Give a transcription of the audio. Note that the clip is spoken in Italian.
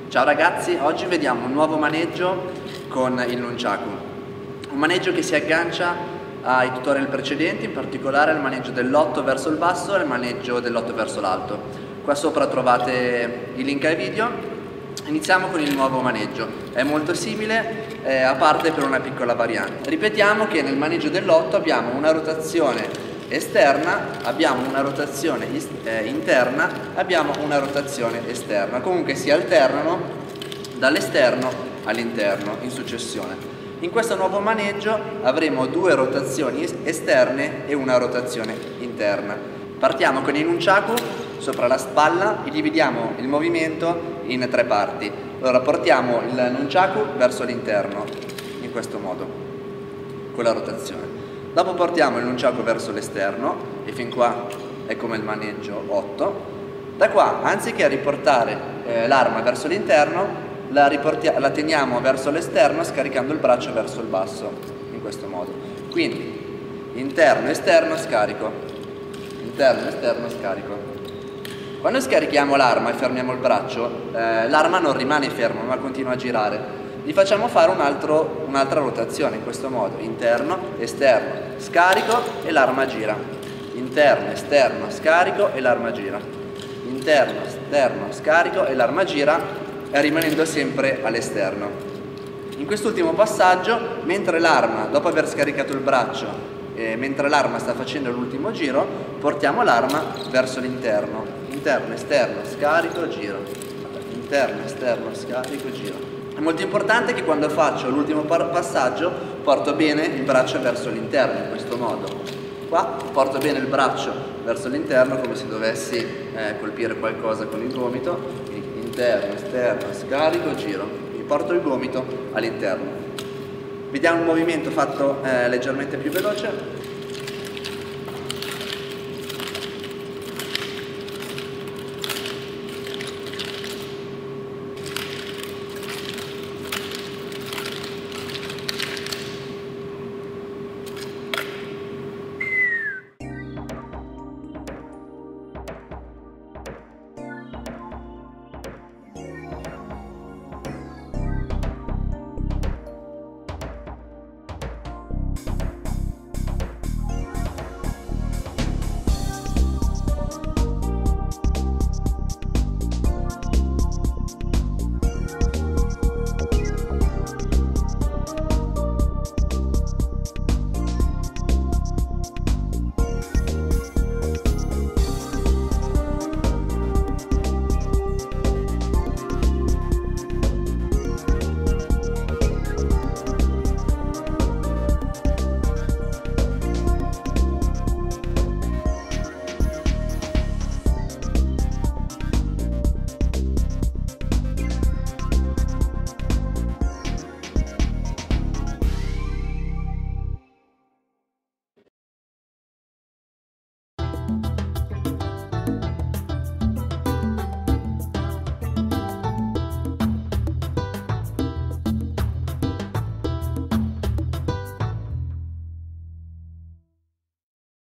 Ciao ragazzi, oggi vediamo un nuovo maneggio con il nunchaku. Un maneggio che si aggancia ai tutorial precedenti, in particolare il maneggio dell'8 verso il basso e il maneggio dell'8 verso l'alto. Qua sopra trovate i link ai video. Iniziamo con il nuovo maneggio. È molto simile, a parte per una piccola variante. Ripetiamo che nel maneggio dell'8 abbiamo una rotazione esterna, abbiamo una rotazione interna, abbiamo una rotazione esterna. Comunque si alternano dall'esterno all'interno in successione. In questo nuovo maneggio avremo due rotazioni esterne e una rotazione interna. Partiamo con il nunchaku sopra la spalla e dividiamo il movimento in tre parti. Allora portiamo il nunchaku verso l'interno in questo modo, con la rotazione. Dopo portiamo il nunchaku verso l'esterno e fin qua è come il maneggio 8. Da qua, anziché riportare l'arma verso l'interno, la teniamo verso l'esterno scaricando il braccio verso il basso, in questo modo. Quindi interno, esterno, scarico. Interno, esterno, scarico. Quando scarichiamo l'arma e fermiamo il braccio, l'arma non rimane ferma ma continua a girare. Gli facciamo fare un'altra rotazione in questo modo: interno, esterno, scarico e l'arma gira. Interno, esterno, scarico e l'arma gira. Interno, esterno, scarico e l'arma gira, rimanendo sempre all'esterno. In quest'ultimo passaggio, mentre l'arma, dopo aver scaricato il braccio, mentre l'arma sta facendo l'ultimo giro, portiamo l'arma verso l'interno. Interno, esterno, scarico, giro. Interno, esterno, scarico, giro. È molto importante che quando faccio l'ultimo passaggio porto bene il braccio verso l'interno, in questo modo. Qua porto bene il braccio verso l'interno come se dovessi colpire qualcosa con il gomito. Interno, esterno, scarico, giro. Mi porto il gomito all'interno. Vediamo un movimento fatto leggermente più veloce.